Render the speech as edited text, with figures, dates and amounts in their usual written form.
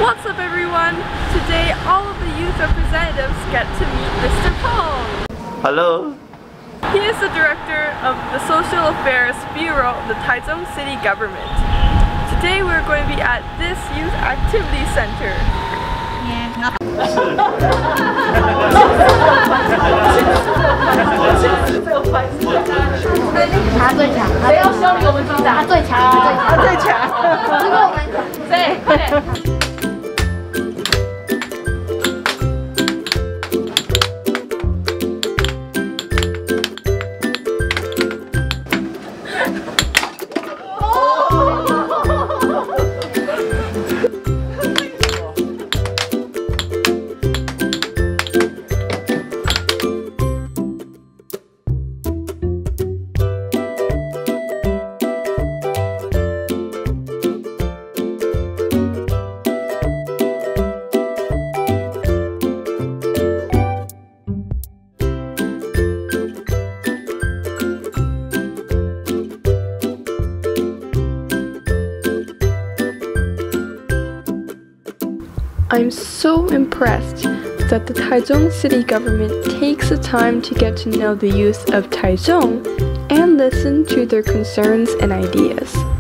What's up everyone? Today all of the youth representatives get to meet Mr. Peng. Hello. He is the director of the Social Affairs Bureau of the Taichung City Government. Today we're going to be at this youth activity center. Yeah. 他最强，谁要修理我们组长？他最强，他最强，如果我们对，快点。 I'm so impressed that the Taichung City Government takes the time to get to know the youth of Taichung and listen to their concerns and ideas.